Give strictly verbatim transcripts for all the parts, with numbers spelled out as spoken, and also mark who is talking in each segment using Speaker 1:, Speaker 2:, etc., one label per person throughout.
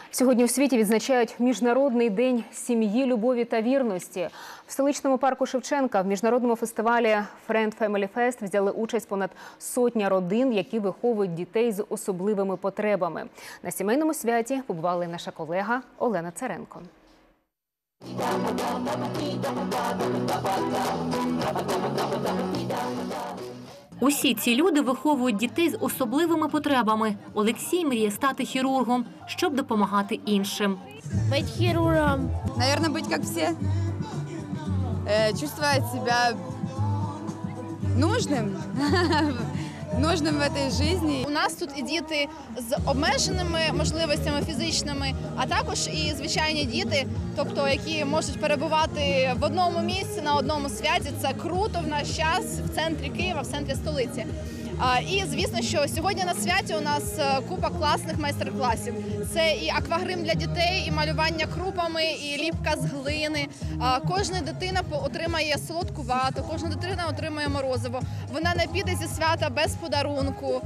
Speaker 1: Сьогодні у світі відзначають Міжнародний день сім'ї, любові та вірності. В столичному парку Шевченка в міжнародному фестивалі Friend Family Fest взяли участь понад сотня родин, які виховують дітей з особливими потребами. На сімейному святі побувала і наша колега Олена Царенко.
Speaker 2: Усі ці люди виховують дітей з особливими потребами. Олексій мріє стати хірургом, щоб допомагати іншим.
Speaker 3: Бути хірургом.
Speaker 4: Наверное, бути як всі. Чувствовать себя нужним. Нужним в цій житті.
Speaker 5: У нас тут і діти з обмеженими можливостями фізичними, а також і звичайні діти, тобто які можуть перебувати в одному місці, на одному святі. Це круто в наш час в центрі Києва, в центрі столиці. І, звісно, що сьогодні на святі у нас купа класних майстер-класів. Це і аквагрим для дітей, і малювання крупами, і ліпка з глини. Кожна дитина отримає солодку вату, кожна дитина отримає морозиво. Вона не піде зі свята без подарунку.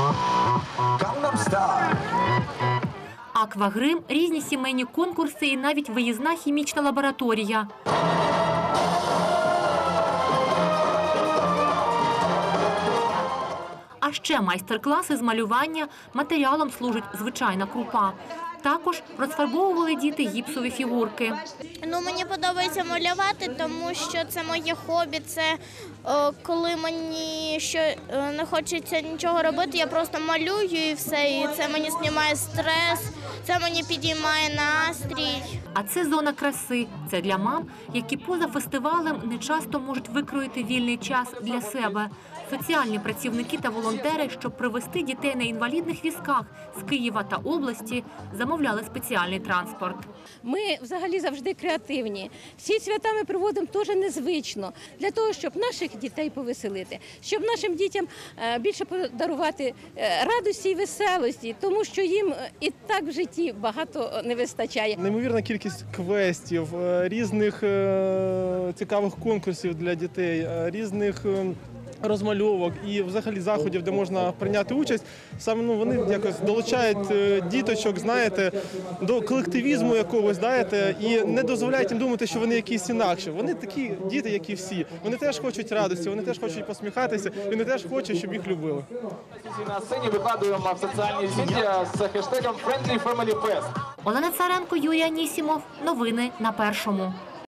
Speaker 2: Аквагрим, різні сімейні конкурси і навіть виїзна хімічна лабораторія. А ще майстер-класи з малювання, матеріалом служить звичайна крупа. Також розфарбовували діти гіпсові фігурки.
Speaker 3: Ну, мені подобається малювати, тому що це моє хобі. Це о, коли мені що, о, не хочеться нічого робити, я просто малюю і все. І це мені знімає стрес, це мені підіймає настрій.
Speaker 2: А це зона краси. Це для мам, які поза фестивалем не часто можуть викроїти вільний час для себе. Соціальні працівники та волонтери, щоб привезти дітей на інвалідних візках з Києва та області, замовляли спеціальний транспорт.
Speaker 6: Ми взагалі завжди креативні. Всі свята ми проводимо теж незвично, для того, щоб наших дітей повеселити, щоб нашим дітям більше подарувати радості і веселості, тому що їм і так в житті багато не вистачає.
Speaker 7: Неймовірна кількість квестів, різних цікавих конкурсів для дітей, різних розмальовок і взагалі заходів, де можна прийняти участь. Саме ну, вони якось долучають діточок, знаєте, до колективізму якогось, знаєте, і не дозволяють їм думати, що вони якісь інакші. Вони такі діти, як і всі. Вони теж хочуть радості, вони теж хочуть посміхатися, і вони теж хочуть, щоб їх любили.
Speaker 8: На сцені викладуємо в соціальні медіа з хештегом Friendly Family Fest.
Speaker 2: Олена Царенко, Юрій Анісімов. Новини на Першому.